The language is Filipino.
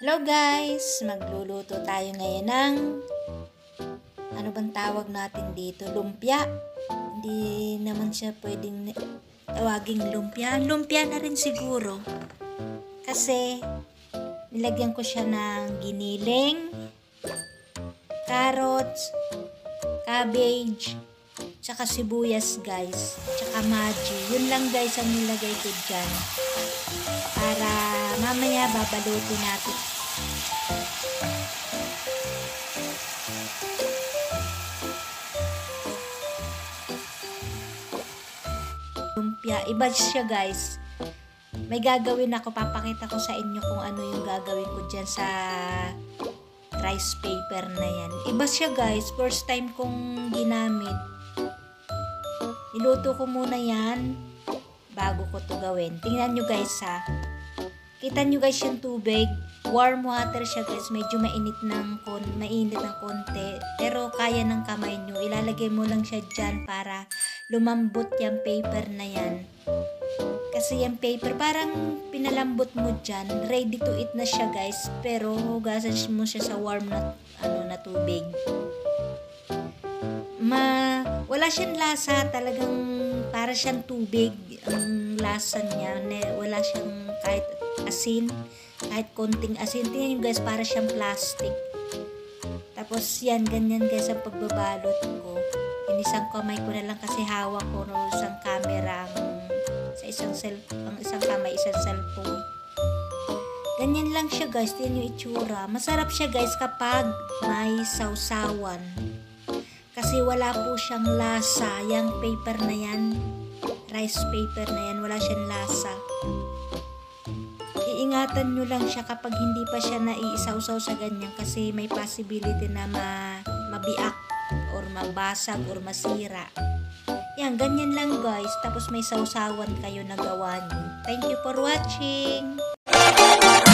Hello guys! Magluluto tayo ngayon ng ano bang tawag natin dito? Lumpia. Hindi naman siya pwedeng tawaging lumpia. Lumpia na rin siguro. Kasi nilagyan ko siya ng giniling, carrots, cabbage, tsaka sibuyas guys, tsaka maji. Yun lang guys ang nilagay ko dyan. Para mamaya babalutin natin. Lumpia. Iba siya guys. May gagawin ako. Papakita ko sa inyo kung ano yung gagawin ko dyan sa rice paper na yan. Iba siya guys. First time kong ginamit. Niluto ko muna yan bago ko to gawin. Tingnan nyo guys ha. Kita nyo guys yung tubig. Warm water siya guys. Medyo mainit ng konti. Pero kaya ng kamay nyo. Ilalagay mo lang siya dyan para lumambot yung paper na yan. Kasi yung paper parang pinalambot mo dyan. Ready to eat na siya guys. Pero hugasan mo siya sa warm na tubig. Wala siyang lasa. Talagang para siyang tubig. Ang lasa niya. Wala siyang kahit asin. Kahit konting asin. Tingnan nyo guys, para siyang plastic. Tapos yan, ganyan guys ang pagbabalot ko. Inisang kamay ko na lang kasi hawak ko no, isang camera sa isang kamay, isang cellphone. Ganyan lang siya guys. Tingnan yung itsura. Masarap siya guys kapag may sausawan. Kasi wala po siyang lasa. Yung paper na yan, rice paper na yan, wala siyang lasa. Iingatan nyo lang siya kapag hindi pa siya naiisawsaw sa ganyan kasi may possibility na mabiak or mabasag or masira. Yan, ganyan lang guys. Tapos may sausawan kayo na gawa nyo. Thank you for watching!